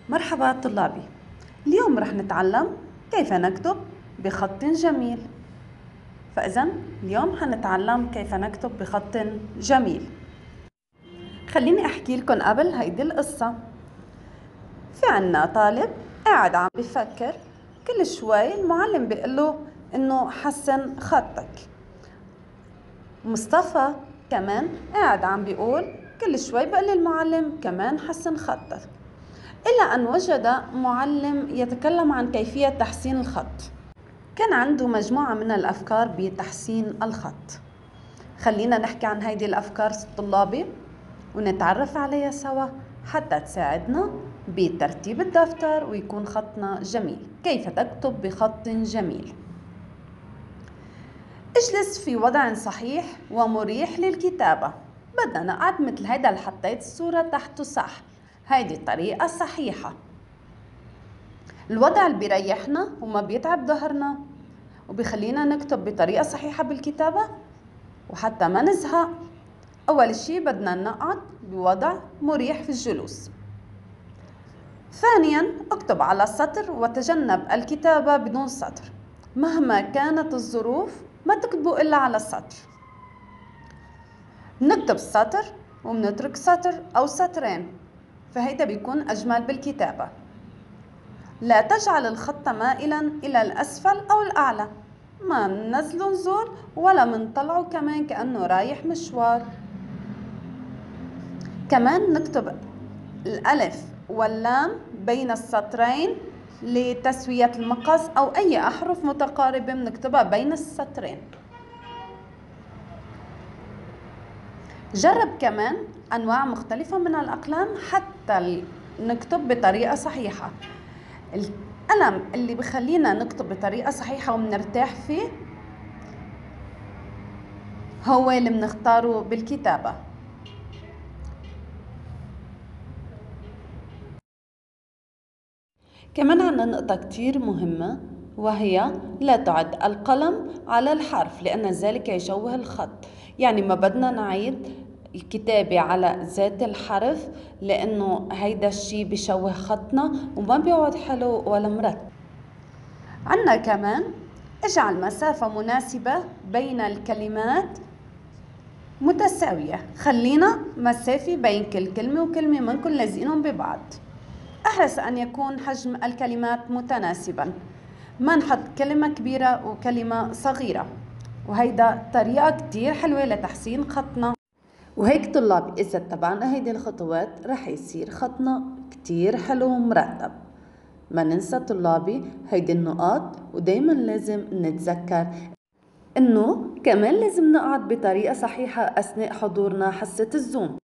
مرحبا طلابي. اليوم رح نتعلم كيف نكتب بخط جميل. فإذن اليوم حنتعلم كيف نكتب بخط جميل. خليني أحكي لكم قبل هيدي القصة. في عنا طالب قاعد عم بفكر، كل شوي المعلم بيقله إنه حسن خطك. مصطفى كمان قاعد عم بيقول كل شوي بقول المعلم كمان حسن خطك، إلى أن وجد معلم يتكلم عن كيفية تحسين الخط. كان عنده مجموعة من الأفكار بتحسين الخط. خلينا نحكي عن هيدي الأفكار طلابي ونتعرف عليها سوا حتى تساعدنا بترتيب الدفتر ويكون خطنا جميل. كيف تكتب بخط جميل؟ اجلس في وضع صحيح ومريح للكتابة. بدنا نقعد مثل هيدا اللي حطيت الصورة تحته، صح؟ هيدي الطريقة الصحيحة. الوضع اللي بيريحنا وما بيتعب ظهرنا وبيخلينا نكتب بطريقة صحيحة بالكتابة وحتى ما نزهق. أول شي بدنا نقعد بوضع مريح في الجلوس. ثانياً اكتب على السطر وتجنب الكتابة بدون سطر. مهما كانت الظروف ما تكتبوا إلا على السطر. نكتب سطر ومنترك سطر أو سطرين، فهيدا بيكون أجمل بالكتابة. لا تجعل الخط مائلا إلى الأسفل أو الأعلى، ما مننزله نزول ولا منطلعه كمان كأنه رايح مشوار. كمان نكتب الألف واللام بين السطرين لتسوية المقص، أو أي أحرف متقاربة بنكتبها بين السطرين. جرب كمان أنواع مختلفة من الأقلام حتى نكتب بطريقة صحيحة. القلم اللي بخلينا نكتب بطريقة صحيحة ومنرتاح فيه هو اللي بنختاره بالكتابة. كمان عنا نقطة كتير مهمة، وهي لا تعد القلم على الحرف لأن ذلك يشوه الخط. يعني ما بدنا نعيد الكتابة على ذات الحرف لأنه هيدا الشي بيشوه خطنا وما بيقعد حلو ولا مرتب. عنا كمان اجعل مسافة مناسبة بين الكلمات متساوية. خلينا مسافة بين كل كلمة وكلمة، ما نكون لازقينهم ببعض. احرص أن يكون حجم الكلمات متناسبا، ما نحط كلمة كبيرة وكلمة صغيرة، وهيدا طريقة كتير حلوة لتحسين خطنا. وهيك طلاب إذا اتبعنا هيدي الخطوات رح يصير خطنا كتير حلو ومرتب. ما ننسى طلابي هيدي النقاط، ودايما لازم نتذكر إنه كمان لازم نقعد بطريقة صحيحة أثناء حضورنا حصة الزوم.